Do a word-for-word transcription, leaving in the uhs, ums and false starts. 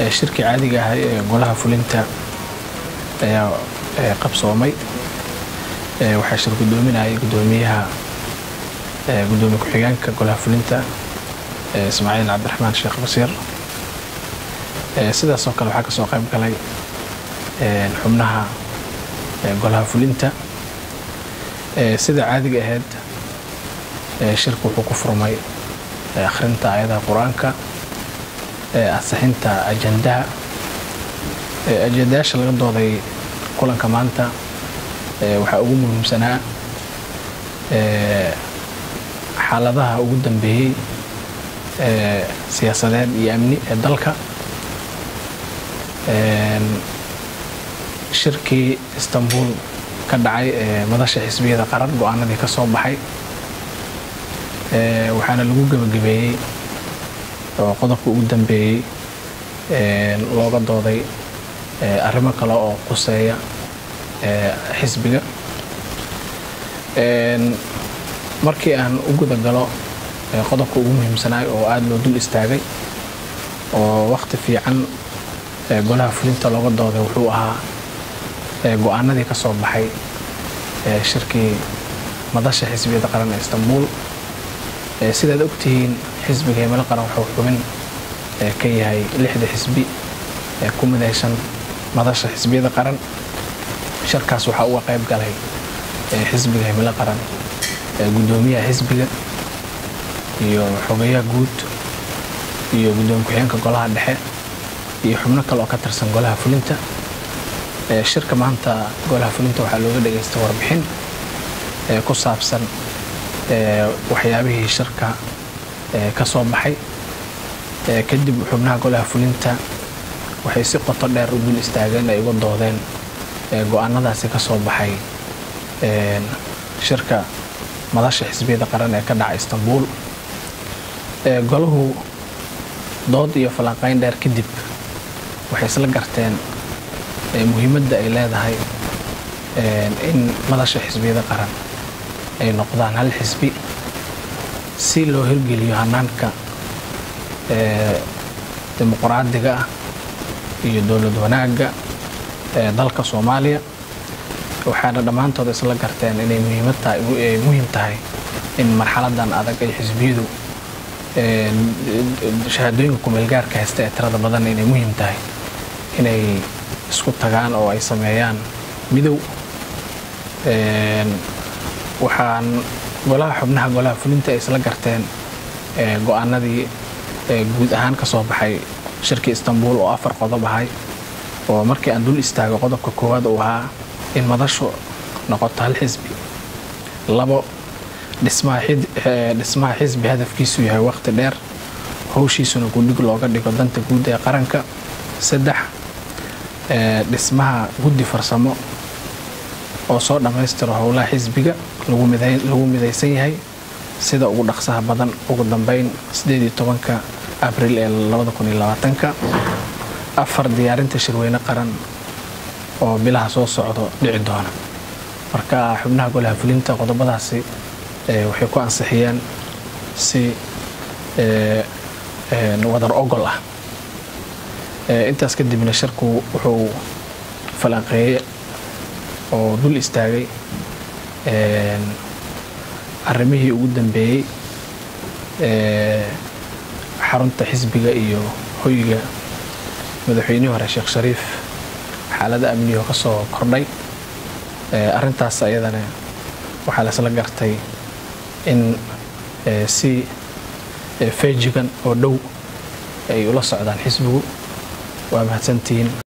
shirki caadiga ah ee golaha fulinta ayaa qabsoomay waxa shir gudoominayay gudoomiyaha gudoomiye ku-xigeenka golaha fulinta Ismaaciil Cabdiraxmaan Sheekh Basiir sidaas oo kale waxa ka soo qayb galay xubnaha golaha fulinta sida caadiga ahayd shirku wuxuu ku furmay akhrinta aayadaha quraanka asixinta ajandaha ajandaasha laga dooday kulanka maanta waxa ugu muhiimsanaa xaaladaha ugu dambeeyay siyaasadeed iyo amni ee dalka shirkii Istanbul ka dhacay madasha xisbiyada qaran go'aanadii ka soo baxay waxaana lagu gabagabeeyay oo qodobka ugu dambeeyay looga dooday arrimo kale oo quseeya xisbiga markii aan u guda galo qodobka ugu muhiimsanaay oo aad loo dul istaagay oo waqti fiican golaha fulinta looga dooday wuxuu ahaa go'aanadii ka soo baxay shirkii madasha xisbiyada qaran ee Istanbul sidaad ogtihiin xisbiga himilo qaran wuxuu xubin ka yahay lixda xisbi ee ku midaysan madasha xisbiyada qaran shirkaas waxa uu qayb galay xisbiga himilo qaran gudoomiyaha xisbiga iyo xogayaha guud iyo gudoomiye ku-xigeenka golaha dhexe iyo xubno kale oo ka tirsan golaha fulinta shirka maanta golaha fulinta waxa looga dhageystay warbixin ku saabsan waxyaabihii shirka ka soo baxay kadib xubnaha golaha fulinta waxay si qoto dheer u dul istaageen ay uga doodeen go'aanadaasi ka soo baxay shirka madasha xisbiyada qaran ee ka dhacay Istanbul golahu dood iyo falanqayn dheer kadib waxay isla garteen muhiimadda ay leedahay in madasha xisbiyada qaran ay noqdaan hal xisbi si loo hirgeliyo hanaanka dimuqraadiga ah iyo dowlad wanaagga dalka Soomaaliya waxaana dhamaantood isla garteen inay muhiimad tahay muhiim tahay in marxaladan adag ay xisbiyadu shahaadooyinka kumeelgaarka haysta ee tirada badan inay muhiim tahay inay isku tagaan oo ay sameeyaan midow waxaan golaha xubnaha golaha fulinta ay isla garteen go'aanadii guud ahaan ka soo baxay shirkii Istanbul oo afar qodob ahay oo markii aan dul istaago qodobka koowaad uu ahaa in madashu noqoto hal xisbi labo dhismaha xisbi hadafkiisu yahay waqti dheer hawshiisuna guddig looga dhigo danta guud ee qaranka saddex dhismaha guddi farsamo oo soo dhamaystiro howlaha xisbiga lagu miday lagu midaysan yahay sida ugu dhaqsaha badan ugu dambeyn sideed iyo tobanka Abriil ee laba kun iyo labaatan afar diyaarinta shirweyne qaran oo bilaha soo socdo dhici doona marka xubnaha golaha fulinta qodobadaasi waxay ku ansixiyeen si wadar ogol ah intaas kadibna shirku wuxuu falanqeeyay oo dul istaagay arrimihii ugu dambeeyay xarunta xisbiga iyo hoyga madaxweynihii hore Sheekh Shariif xaalada amni oo ka soo kordhay arintaas ayadana waxa la isla gartay in si feejigan oo dhow ay ula socdaan xisbigu waa mahadsantiin